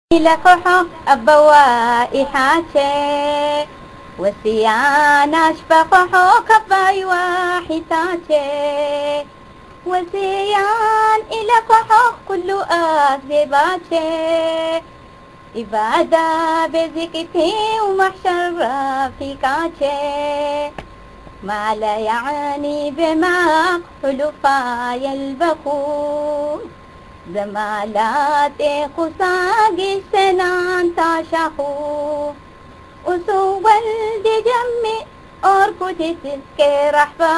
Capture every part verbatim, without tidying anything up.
لكحو أبوائحاتي وسيانا شفقحو كباي واحتاتي وسيان إلى كحو كل أذباتي إبادة بزكتي ومحشر رفيقاتي ما لا يعني بما حلفاي البخور زمالاتي خساقي سنان تاشخو أسو والدي جمي أركضي تسكي رحبا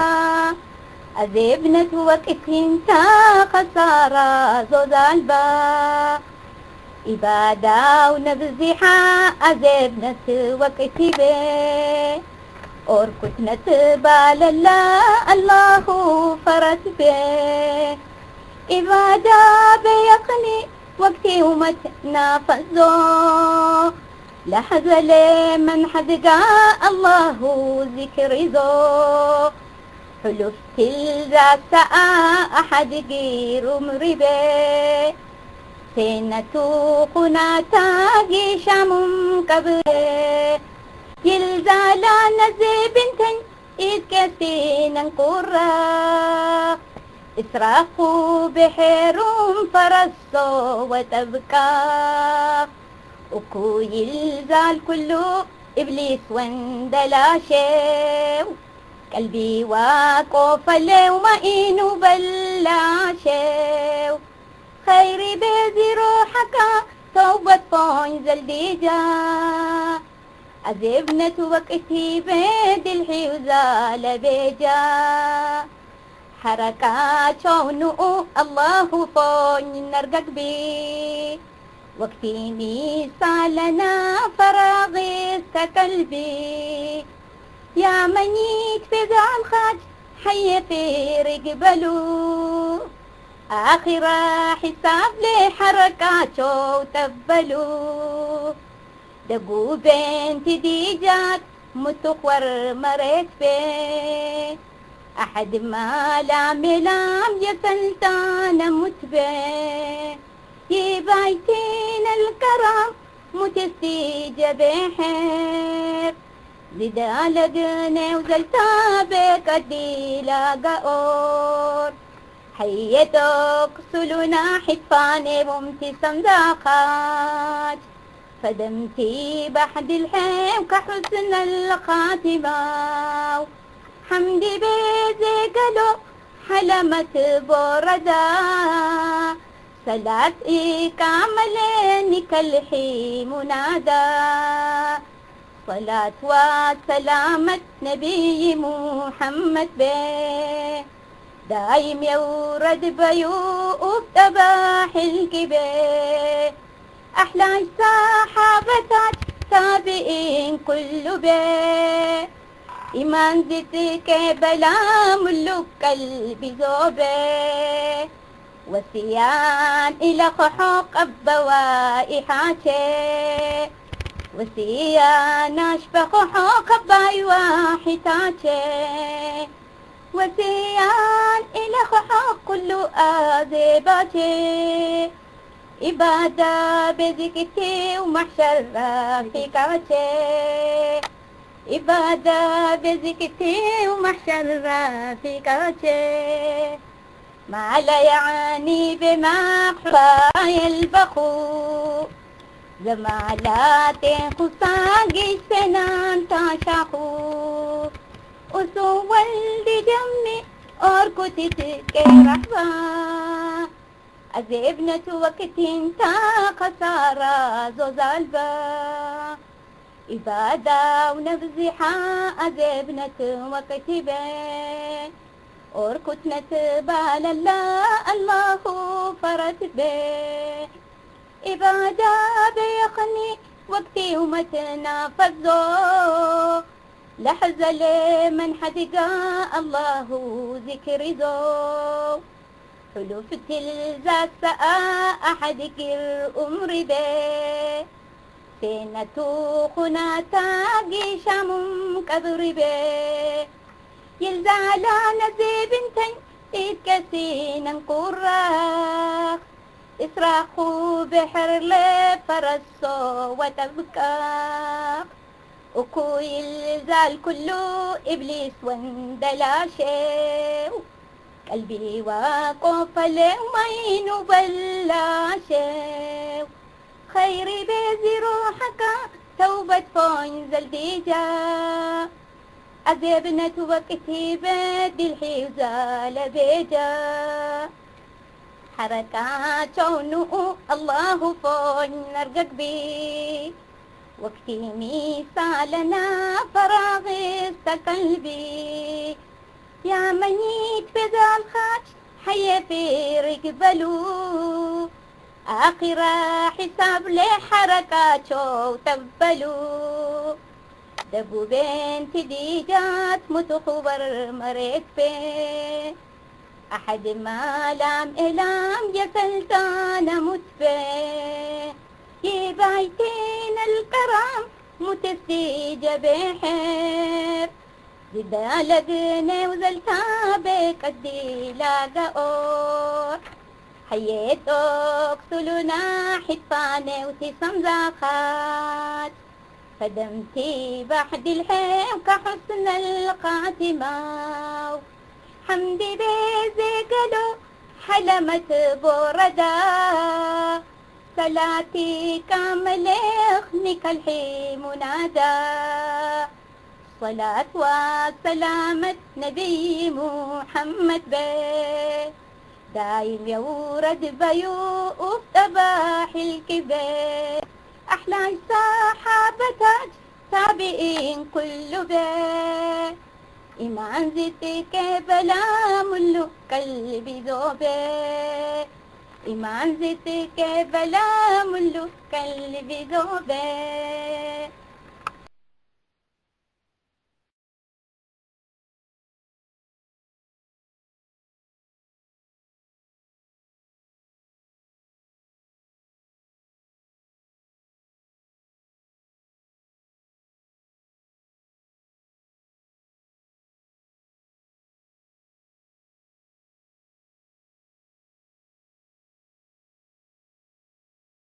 أذبنة وقتين تا خسارة زوز البا إبادة ونبزيحة أذبنة وقتي بي أركض نتبال الله الله فرس بي إبادة بيقني وقتي ومتنا فزو لحظة لمن حدقا الله ذكر زو حلفت الذات أحد غير مربي سينتو قناتا جيشام كبري يلزالا نزي بنتن إذ كسينا قرى إسرافوا بحيرهم فرصوا وتبكى وكو يلزال كله إبليس واندلاشيو قلبي واقف وما إنو بلاشيو خيري بيزي روحك توبة فوين زلديجا أذبنة وقتي بيد الحيوزة لبيجا حركات شونو الله فوني نرقق بي وقتي ميسالنا فراغي قلبي يا منيت في ذا الخاج حي في رقبلو آخر حساب لي حركات شو تبلو دقو بنت ديجات متخور مريت بي أحد ما لام لام يسلطان متبع يبايتين الكرام متستيج بحير زدالقني وزلتا بك الديلا قور حيتك سلونا حتفاني ممتسم داخات فدمتي بحد الحيم كحسن الخاتمة حمدي بيزي قلو حلمت بوردا صلاة كاملين كالحي منادا صلاة وسلامة نبي محمد بي دايم يورد بيوف تباح الكبي أحلى الصحابة تابعين كل بي إيمان زيتك بلا ملوك قلبي زوبي وسيان إلى خحوق أبوائحاتي وسيان أشبه خحوق أباي واحتاتي وسيان إلى خحوق كل آذباتي إبادة بذكتي ومحشر رفيقاتي إبادة بذكتي ومحشر رفيقاتي ما لا يعني بما حفاي البخو زمالات خساقي سنان تاشاخو أسو والدي جمي أركضي تسكي رحبا أذبنة وقتين تا خسارة زوز البا إبادة ونبزحة أذبنة وقتي بي أركض نتبال الله الله فرت بي إبادة بيخني وقتي ومتنا فزو لحظة لمن حدقا الله ذكر زو حلوف تلزاس أحد كر أمري بي سينتو خناتا جيشام كبري بي يلزعلا نزي بنتين إذ كسينا قراخ إسراخو بحر لفرسو وتبكى وكوي الزال كله إبليس واندلاشي قلبي وقف لمين بلاشي خيري بيزي روحك توبة فون زلديجا أذيبنة وقتي بدي الحيوزة لبيجا حركات شونو الله فون نرقق بي وقتي ميسالنا فراغ قلبي يا منيت بذا الخاج حي في رقبلو آخر حساب لحركات شو تبلو دبو بنت ديجات متخبر مريك بي أحد ما لام إلام جسلتانا متفي يبايتين الكرام متسيج بحير جدا لقني وزلتا بقدي لاقا أور حياتك سلونا حتفاني وتسم زاخات فدمتي بعد الحيم كحسن القاتمة حمدي بيزي قلو حلمت بوردا صلاتي كاملة خنك الحي منادى صلاة وسلامة نبي محمد بيه دايم يورد بيوف تباح الكبير أحلى صحابتك تابعين كل بيه إيمان زدك بلا ملو قلبي ذوبه إيمان زدك بلا ملو قلبي ذوبه